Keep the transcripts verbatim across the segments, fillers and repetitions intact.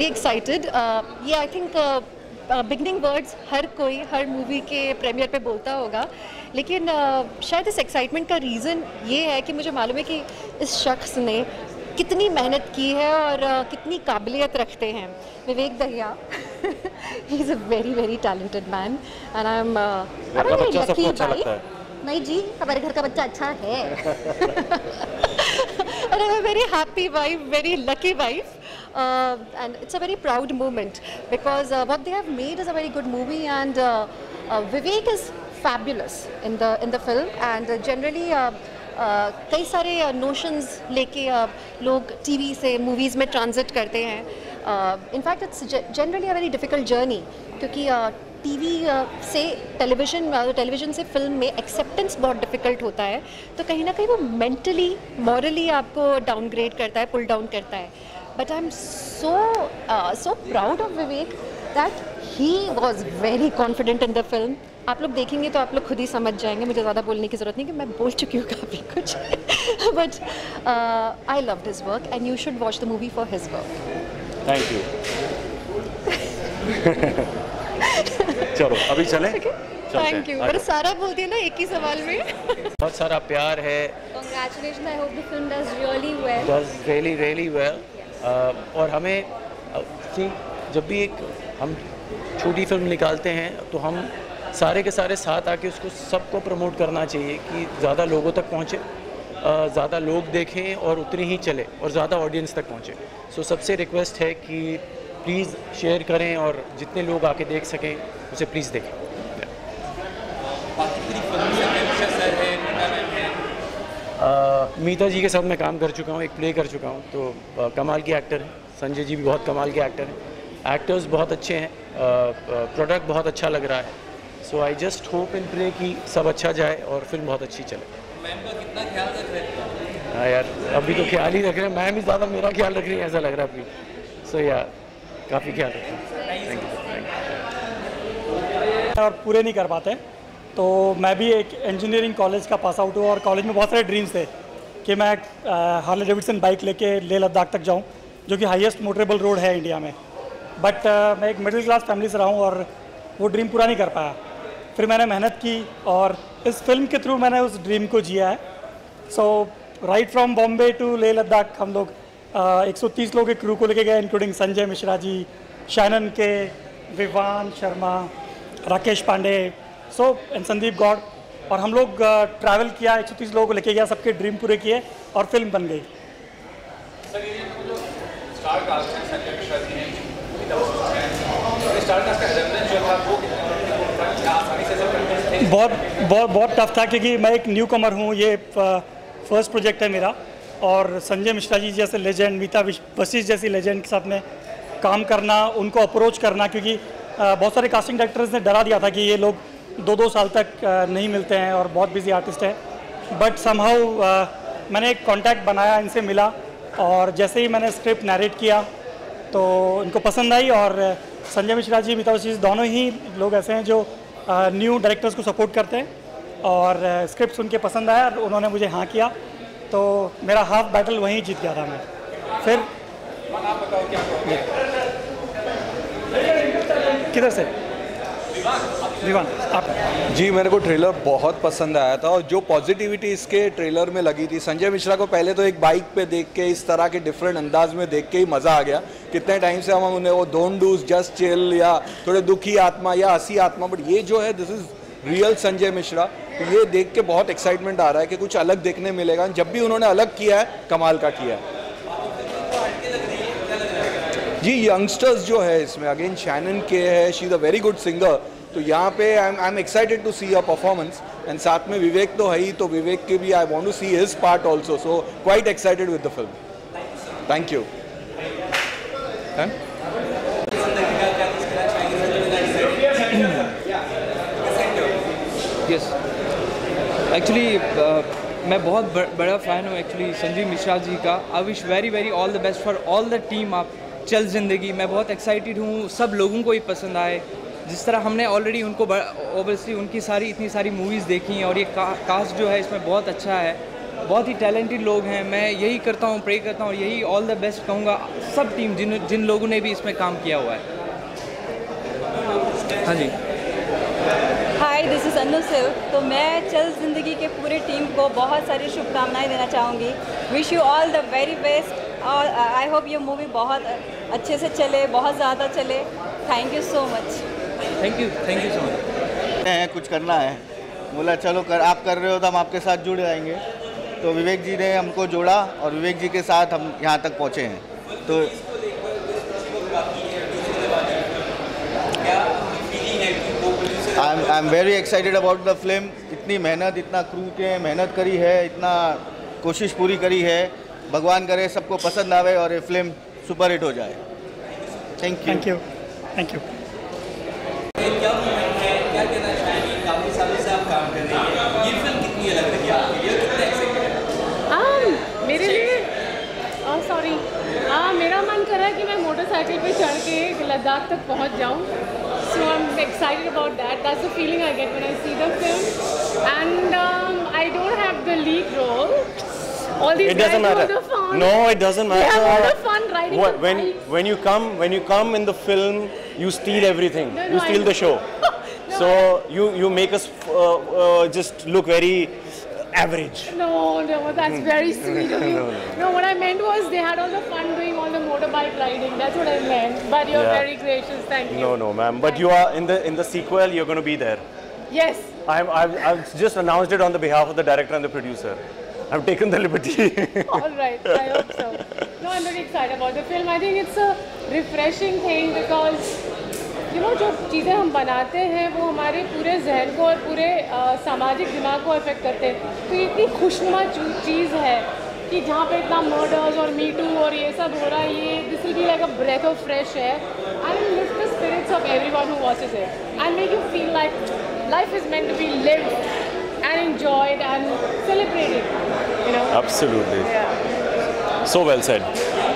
Excited. ये I think beginning words हर कोई हर मूवी के प्रीमियर पे बोलता होगा, लेकिन uh, शायद इस एक्साइटमेंट का रीज़न ये है कि मुझे मालूम है कि इस शख्स ने कितनी मेहनत की है और uh, कितनी काबिलियत रखते हैं. Vivek Dahiya, he is a very very talented man and I am lucky by. नहीं जी, हमारे घर का बच्चा अच्छा है. And I'm a very happy wife, very lucky wife, uh, and it's a very proud moment because uh, what they have made is a very good movie, and uh, uh, Vivek is fabulous in the in the film, and uh, generally uh, uh, कई सारे uh, notions लेके uh, लोग T V से movies में transit करते हैं. uh, in fact it's generally a very difficult journey क्योंकि uh, TV से टेलीविज़न टेलीविज़न से फिल्म में एक्सेप्टेंस बहुत डिफ़िकल्ट होता है, तो कहीं ना कहीं वो मेंटली मॉरली आपको डाउनग्रेड करता है, पुल डाउन करता है. But I am so so proud of Vivek that he was very confident in the film. आप लोग देखेंगे तो आप लोग खुद ही समझ जाएंगे, मुझे ज़्यादा बोलने की ज़रूरत नहीं कि मैं बोल चुकी हूँ काफ़ी कुछ. But I loved his work and you should watch the movie for his work. Thank you. चलो अभी चलें. Thank you. मेरा सारा बोलती है ना एक ही सवाल में. बहुत सारा प्यार है. Congratulations, I hope the film does really well. Does really really well. और हमें सी जब भी एक हम छोटी फिल्म निकालते हैं तो हम सारे के सारे साथ आके उसको सबको प्रमोट करना चाहिए कि ज़्यादा लोगों तक पहुँचे, ज़्यादा लोग देखें और उतनी ही चले और ज़्यादा ऑडियंस तक पहुँचे. सो सबसे रिक्वेस्ट है कि प्लीज़ शेयर करें और जितने लोग आके देख सकें उसे प्लीज़ देखें. मीता जी के साथ मैं काम कर चुका हूँ, एक प्ले कर चुका हूँ, तो uh, कमाल के एक्टर हैं. संजय जी भी बहुत कमाल के एक्टर हैं. एक्टर्स बहुत अच्छे हैं. प्रोडक्ट uh, uh, बहुत अच्छा लग रहा है. So I just hope and pray कि सब अच्छा जाए और फिल्म बहुत अच्छी चले. मैम का कितना ख्याल रख रहे हैं? हाँ यार, अभी तो ख्याल ही रख रहे हैं. मैम ही ज़्यादा मेरा ख्याल रख रही है ऐसा लग रहा है अभी. सो यार काफ़ी ख्याल रखते हैं. Thank you. और पूरे नहीं कर पाते, तो मैं भी एक इंजीनियरिंग कॉलेज का पास आउट हुआ और कॉलेज में बहुत सारे ड्रीम्स थे कि मैं हार्ले डेविडसन बाइक लेके लेह लद्दाख तक जाऊं, जो कि हाईएस्ट मोटरेबल रोड है इंडिया में. बट uh, मैं एक मिडिल क्लास फैमिली से रहा हूं और वो ड्रीम पूरा नहीं कर पाया. फिर मैंने मेहनत की और इस फिल्म के थ्रू मैंने उस ड्रीम को जिया है. So right from Bombay to Leh Ladakh हम लोग एक सौ तीस लोग के क्रू को लेके गए, including Sanjay Mishra ji, Shannon K, Vivaan Sharma, Rakesh Pandey, so and Sandeep Gaur. और हम लोग ट्रैवल किया, एक सौ तीस लोगों को लेके गया, सबके ड्रीम पूरे किए और फिल्म बन गई. बहुत बहुत बहुत टफ था क्योंकि मैं एक न्यू कमर हूँ. ये फर्स्ट प्रोजेक्ट है मेरा और संजय मिश्रा जी जैसे लेजेंड, मीता वशिष्ठ जैसी लेजेंड के साथ में काम करना, उनको अप्रोच करना, क्योंकि बहुत सारे कास्टिंग डायरेक्टर्स ने डरा दिया था कि ये लोग दो दो साल तक नहीं मिलते हैं और बहुत बिजी आर्टिस्ट है. बट समहाउ मैंने एक कांटेक्ट बनाया, इनसे मिला और जैसे ही मैंने स्क्रिप्ट नरेट किया तो इनको पसंद आई. और संजय मिश्रा जी, मीता वशिष्ठ दोनों ही लोग ऐसे हैं जो न्यू डायरेक्टर्स को सपोर्ट करते हैं और स्क्रिप्ट उनके पसंद आया और उन्होंने मुझे हाँ किया, तो मेरा हाफ बैटल वहीं जीत गया था मैं. फिर किधर से विवान आप? जी, मेरे को ट्रेलर बहुत पसंद आया था और जो पॉजिटिविटी इसके ट्रेलर में लगी थी, संजय मिश्रा को पहले तो एक बाइक पे देख के, इस तरह के डिफरेंट अंदाज में देख के ही मज़ा आ गया. कितने टाइम से हम उन्हें वो डोंट डू जस्ट चिल या थोड़े दुखी आत्मा या हंसी आत्मा, बट ये जो है this is real Sanjay Mishra. तो ये देख के बहुत एक्साइटमेंट आ रहा है कि कुछ अलग देखने मिलेगा. जब भी उन्होंने अलग किया है, कमाल का किया है. जी, यंगस्टर्स जो है इसमें, अगेन शैनन के है, she is a very good singer, तो यहाँ पे I am I am excited to see a performance. And साथ में विवेक तो है ही, तो विवेक के भी I want to see his part also. So quite excited with the film. Thank you. Yes, actually मैं बहुत बड़ा फ़ैन हूँ एक्चुअली संजय मिश्रा जी का. I wish very very all the best for all the team. आप चल ज़िंदगी, मैं बहुत एक्साइटेड हूँ सब लोगों को ही पसंद आए. जिस तरह हमने ऑलरेडी उनको ऑब्वियसली उनकी सारी इतनी सारी मूवीज़ देखी हैं और ये का, कास्ट जो है इसमें बहुत अच्छा है. बहुत ही टैलेंटेड लोग हैं। मैं यही करता हूँ, प्रे करता हूँ, यही ऑल द बेस्ट कहूँगा सब टीम जिन जिन लोगों ने भी इसमें काम किया हुआ है। हाँ जी, hi, this is Anu Silk. तो मैं चल ज़िंदगी के पूरे टीम को बहुत सारी शुभकामनाएं देना चाहूँगी। Wish you all the very best और आई होप ये मूवी बहुत अच्छे से चले, बहुत ज़्यादा चले। Thank you so much. Thank you thank you so much. है कुछ करना है, बोला चलो कर, आप कर रहे हो तो हम आपके साथ जुड़ जाएंगे। तो विवेक जी ने हमको जोड़ा और विवेक जी के साथ हम यहाँ तक पहुँचे हैं। तो I am I am very excited about the film. इतनी मेहनत, इतना क्रू के मेहनत करी है, इतना कोशिश पूरी करी है। भगवान करे सबको पसंद आवे और ये फिल्म सुपर हिट हो जाए। Thank you thank you thank you. क्या मोमेंट है, क्या कहना चाहेंगे? काफ़ी सालों से आप काम कर रही हैं, ये फिल्म कितनी अलग लगी आपके लिए, कितने एक्साइटेड हैं? मेरे लिए सॉरी हाँ मेरा मन कर रहा है कि मैं मोटरसाइकिल पे चढ़ के लद्दाख तक पहुंच जाऊं। So I am excited about that. That's the feeling I get when I see the film and I don't have the lead role. All these it doesn't guys matter. have the fun. No, it doesn't matter. They have all the fun riding What, the when bikes. when you come when you come in the film, you steal everything. No, no, you steal I- the show. No, so I- you you make us uh, uh, just look very average. No, no, that's very sweet of you. No, no, no. what I meant was they had all the fun doing all the motorbike riding. That's what I meant. But you're Yeah. very gracious. Thank you. No, no, ma'am. But you are in the in the sequel. You're going to be there. Yes. I'm I've, I've just announced it on the behalf of the director and the producer. I've taken the liberty. All right. I hope so. No, I'm very excited about the film. I think it's a refreshing thing because you know जो चीज़ें हम बनाते हैं वो हमारे पूरे जहन को और पूरे अ, सामाजिक दिमाग को अफेक्ट करते हैं। तो ये इतनी खुशनुमा चीज़ है कि जहाँ पे इतना मर्डर्स और मीटू और ये सब हो रहा है, ये this will be like a breath of fresh air and lift the spirits of everyone who watches it and make you feel like life is meant to be lived and enjoyed and celebrated, you know. Absolutely. Yeah. So well said.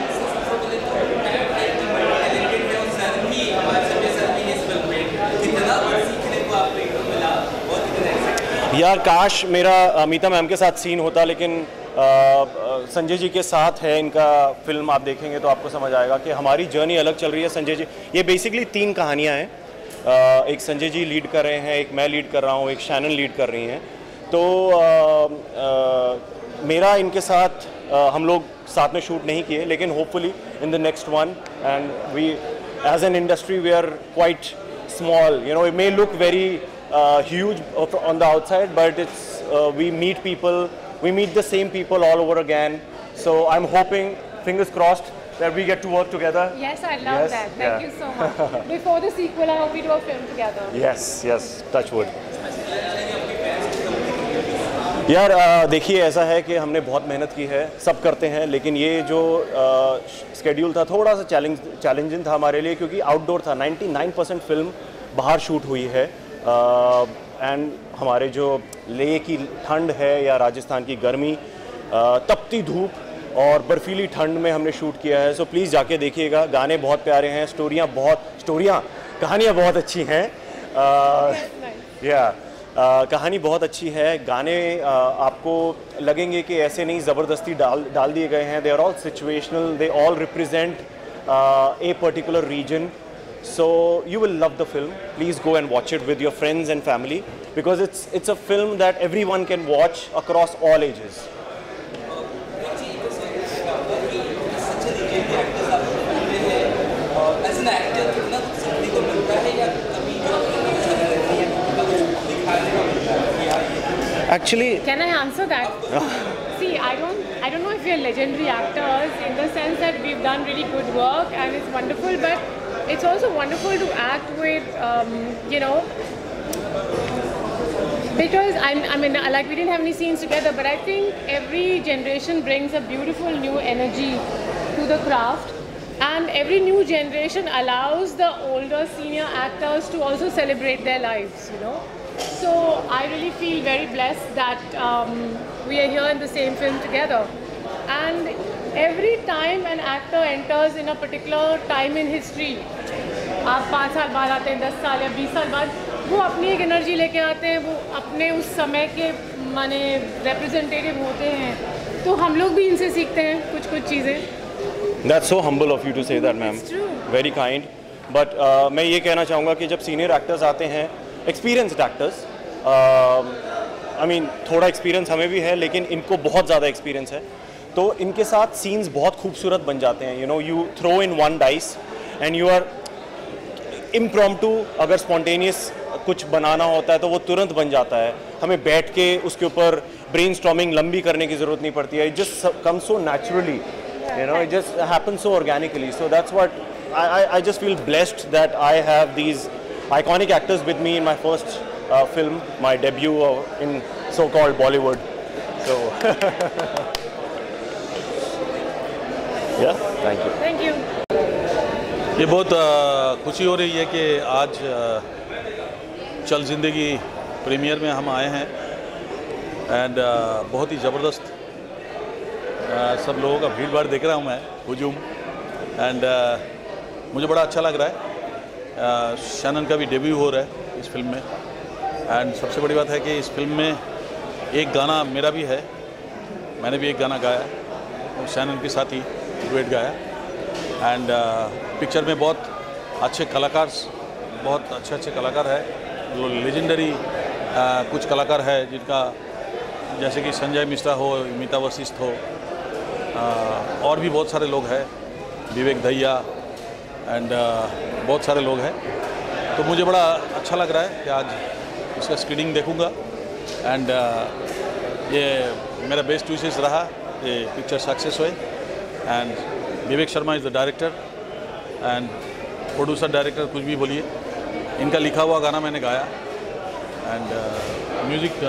यार काश मेरा Amita ma'am के साथ scene होता, लेकिन आ, संजय जी के साथ है इनका। फिल्म आप देखेंगे तो आपको समझ आएगा कि हमारी जर्नी अलग चल रही है। संजय जी, ये बेसिकली तीन कहानियाँ हैं। आ, एक संजय जी लीड कर रहे हैं, एक मैं लीड कर रहा हूँ, एक शैनन लीड कर रही हैं। तो आ, आ, मेरा इनके साथ आ, हम लोग साथ में शूट नहीं किए, लेकिन hopefully in the next one and we as an industry we are quite small, you know, it may look very huge on the outside, but it's uh, we meet people, we meet the same people all over again. So I'm hoping, fingers crossed, that we get to work together. Yes, I love Yes, that. Thank yeah. you so much. Before the sequel, I hope we do a film together. Yes, yes, touch wood. यार अ, देखिए ऐसा है कि हमने बहुत मेहनत की है, सब करते हैं, लेकिन ये जो स्केड्यूल था थोड़ा सा चैलेंज चैलेंजिंग था हमारे लिए, क्योंकि आउटडोर था। निन्यानवे परसेंट फिल्म बाहर शूट हुई है एंड uh, हमारे जो लेह की ठंड है या राजस्थान की गर्मी, uh, तपती धूप और बर्फीली ठंड में हमने शूट किया है। सो प्लीज़ जाके देखिएगा। गाने बहुत प्यारे हैं, स्टोरियाँ बहुत स्टोरियाँ कहानियाँ बहुत अच्छी हैं। या कहानी बहुत अच्छी है। गाने uh, आपको लगेंगे कि ऐसे नहीं ज़बरदस्ती डाल डाल दिए गए हैं। They are all situational, they all represent a particular region. So you will love the film. Please go and watch it with your friends and family, because it's it's a film that everyone can watch across all ages. Actually, Can I answer that? See, I don't, I don't know if we are legendary actors in the sense that we've done really good work and it's wonderful, but it's also wonderful to act with, um, you know, because I'm, I mean, like we didn't have any scenes together, but I think every generation brings a beautiful new energy to the craft, and every new generation allows the older senior actors to also celebrate their lives, you know. So I really feel very blessed that um, we are here in the same film together. And every time an actor enters in a particular time in history, आप पाँच साल बाद आते हैं, दस साल या बीस साल बाद, वो अपनी एक एनर्जी लेके आते हैं, वो अपने उस समय के माने रिप्रेजेंटेटिव होते हैं, तो हम लोग भी इनसे सीखते हैं कुछ कुछ चीज़ें। That's so humble of you to say that, ma'am. It's true. Very kind. But uh, मैं ये कहना चाहूँगा कि जब सीनियर एक्टर्स आते हैं, एक्सपीरियंस्ड एक्टर्स, आई मीन थोड़ा एक्सपीरियंस हमें भी है, लेकिन इनको बहुत ज़्यादा एक्सपीरियंस है, तो इनके साथ सीन्स बहुत खूबसूरत बन जाते हैं. You know, you throw in one dice and you are impromptu. अगर स्पॉन्टेनियस कुछ बनाना होता है तो वो तुरंत बन जाता है. हमें बैठ के उसके ऊपर ब्रेनस्टॉर्मिंग लंबी करने की ज़रूरत नहीं पड़ती है. It just comes so naturally, you know, it just happens so organically. So that's what I, I, I just feel blessed that I have these iconic actors with me in my first uh, film, my debut uh, in so-called Bollywood. So yeah, thank you. Thank you. ये बहुत uh, खुशी हो रही है कि आज uh, चल ज़िंदगी प्रीमियर में हम आए हैं एंड uh, बहुत ही ज़बरदस्त Uh, सब लोगों का भीड़ भाड़ देख रहा हूँ मैं, हुजूम, एंड uh, मुझे बड़ा अच्छा लग रहा है. शैनन uh, का भी डेब्यू हो रहा है इस फिल्म में, एंड सबसे बड़ी बात है कि इस फिल्म में एक गाना मेरा भी है. मैंने भी एक गाना गाया और शैनन के साथ ही डुएट गाया. एंड पिक्चर uh, में बहुत अच्छे कलाकार, बहुत अच्छे अच्छे कलाकार है, जो लेजेंडरी uh, कुछ कलाकार है जिनका, जैसे कि संजय मिश्रा हो, मीता वशिष्ठ हो, आ, और भी बहुत सारे लोग हैं, विवेक दहिया एंड बहुत सारे लोग हैं. तो मुझे बड़ा अच्छा लग रहा है कि आज इसका स्क्रीनिंग देखूंगा एंड ये मेरा बेस्ट विशेष रहा ये पिक्चर सक्सेस हुए. And Vivek Sharma is the director and producer director, कुछ भी बोलिए. इनका लिखा हुआ गाना मैंने गाया and music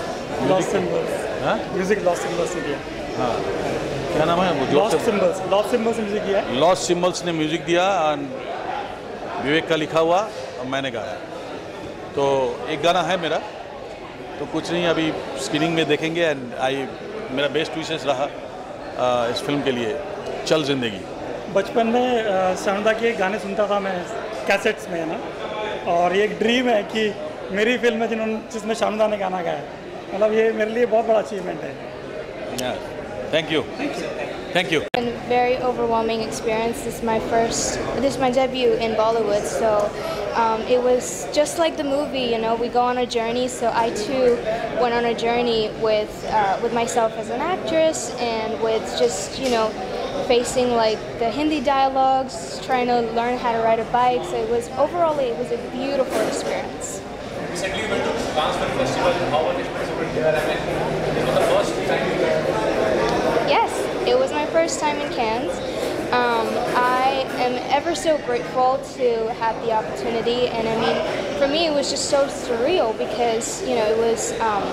music lost symbols ने किया. हाँ, क्या नाम है वो? लॉस्ट सिंबल्स लॉस्ट सिंबल्स ने म्यूजिक किया है. लॉस्ट सिंबल्स ने म्यूज़िक दिया एंड विवेक का लिखा हुआ और मैंने गाया. तो एक गाना है मेरा, तो कुछ नहीं, अभी स्क्रीनिंग में देखेंगे. एंड आई मेरा बेस्ट विशेष रहा आ, इस फिल्म के लिए, चल ज़िंदगी. बचपन में शानदा के गाने सुनता था मैं कैसेट्स में, है ना, और ये एक ड्रीम है कि मेरी फिल्म में जिन्होंने जिसमें शानदा ने गाना गाया, मतलब ये मेरे लिए बहुत बड़ा अचीवमेंट है. Thank you, thank you. And very overwhelming experience. This is my first, this is my debut in Bollywood, so um, it was just like the movie, you know, we go on a journey, so I too went on a journey with, uh, with myself as an actress and with just, you know, facing like the Hindi dialogues, trying to learn how to ride a bike, so it was, overall it was a beautiful experience. Recently you went to Cannes Film Festival, how was the experience over there? I mean, it was the first time you were. Yes, it was my first time in Cannes. Um, I am ever so grateful to have the opportunity, and I mean, for me it was just so surreal because, you know, it was, um,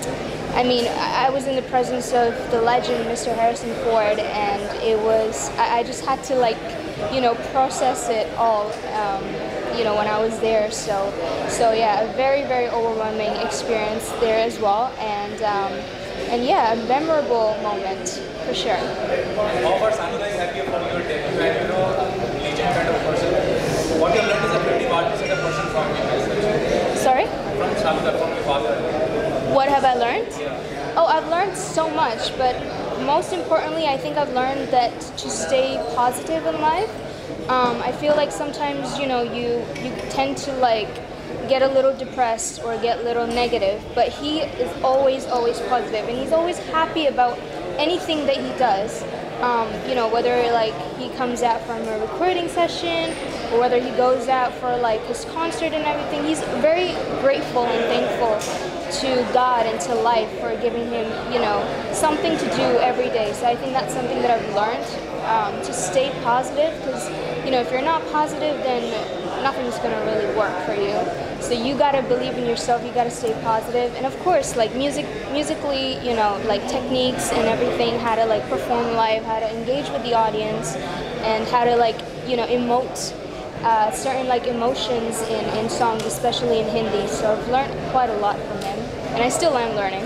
I mean, I was in the presence of the legend, Mister Harrison Ford, and it was, I, I just had to like, you know, process it all, um, you know, when I was there. So, so yeah, a very, very overwhelming experience there as well, and um, and yeah, a memorable moment for sure. How far Sanjay is happy for your debut and, you know, legend kind of person? What you have learned as a creative artist and a person from you? Sorry? From Sanjay, from your father. What have I learned? Yeah. Oh, I've learned so much, but most importantly, I think I've learned that to stay positive in life. Um, I feel like sometimes, you know, you you tend to like get a little depressed or get a little negative, but he is always, always positive, and he's always happy about anything that he does. Um, you know, whether like he comes out from a recording session or whether he goes out for like his concert and everything, he's very grateful and thankful to God and to life for giving him, you know, something to do every day. So I think that's something that I've learned, um, to stay positive, because, you know, if you're not positive, then nothing's going to really work for you. So you got to believe in yourself, you got to stay positive. And of course, like music, musically, you know, like techniques and everything, how to like perform live, how to engage with the audience, and how to like, you know, emote uh, certain like emotions in, in songs, especially in Hindi. So I've learned quite a lot from him, and I still am learning.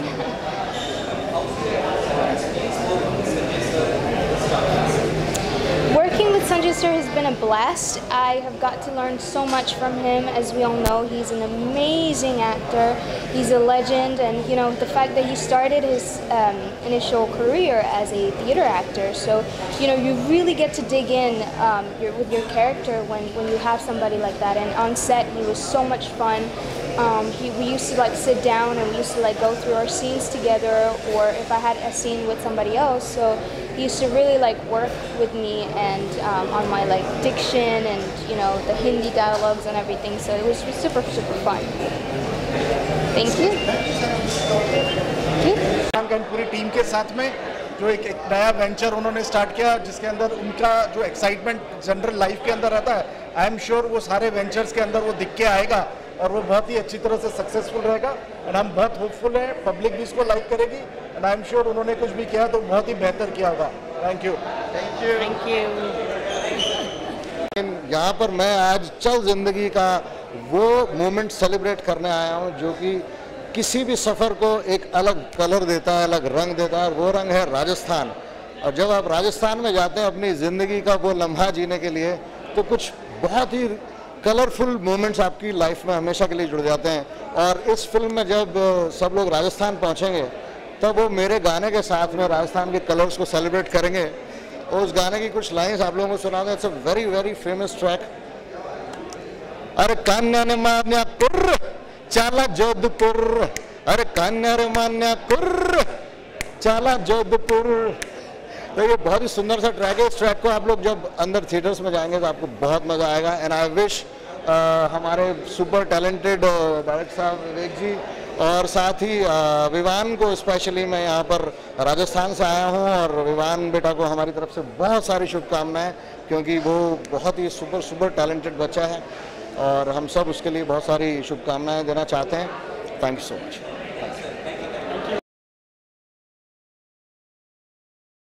Working with Sanjay sister has been a blast. I have got to learn so much from him. As we all know, he's an amazing actor. He's a legend, and you know the fact that he started his um, initial career as a theater actor. So you know you really get to dig in um, your, with your character when when you have somebody like that. And on set, he was so much fun. Um, he, we used to like sit down and we used to like go through our scenes together, or if I had a scene with somebody else. So he used to really like work with me and um, on my like diction and you know the Hindi dialogues and everything. So it was super super fun. Thank you. पूरी team के साथ में जो एक, एक नया venture उन्होंने start किया, जिसके अंदर उनका जो एक्साइटमेंट जनरल लाइफ के अंदर रहता है, आई एम श्योर वो सारे वेंचर्स के अंदर वो दिख के आएगा और वो बहुत ही अच्छी तरह से सक्सेसफुल रहेगा। एंड हम बहुत होपफुल हैं, पब्लिक भी इसको लाइक करेगी, एंड आई एम श्योर उन्होंने कुछ भी किया तो बहुत ही बेहतर किया होगा। Thank you thank you thank you. यहाँ पर मैं आज चल जिंदगी का वो मोमेंट सेलिब्रेट करने आया हूँ जो कि किसी भी सफ़र को एक अलग कलर देता है, अलग रंग देता है, और वो रंग है राजस्थान। और जब आप राजस्थान में जाते हैं अपनी ज़िंदगी का वो लम्हा जीने के लिए, तो कुछ बहुत ही कलरफुल मोमेंट्स आपकी लाइफ में हमेशा के लिए जुड़ जाते हैं। और इस फिल्म में जब सब लोग राजस्थान पहुंचेंगे तब वो मेरे गाने के साथ में राजस्थान के कलर्स को सेलिब्रेट करेंगे। और उस गाने की कुछ लाइन्स आप लोगों को सुनाऊंगा। It's a very very famous track. अरे कान्या ने मान्या कुर्र चाला जोधपुर, अरे कान्या रे मान्या कुर्र चाला जोधपुर। तो ये बहुत ही सुंदर सा ट्रैक है। इस ट्रैक को आप लोग जब अंदर थिएटर्स में जाएंगे तो आपको बहुत मज़ा आएगा। एंड आई विश हमारे सुपर टैलेंटेड डायरेक्टर साहब विवेक जी और साथ ही विवान को स्पेशली, मैं यहाँ पर राजस्थान से आया हूँ और विवान बेटा को हमारी तरफ से बहुत सारी शुभकामनाएं, क्योंकि वो बहुत ही सुपर सुपर टैलेंटेड बच्चा है और हम सब उसके लिए बहुत सारी शुभकामनाएं देना चाहते हैं। Thank you so much.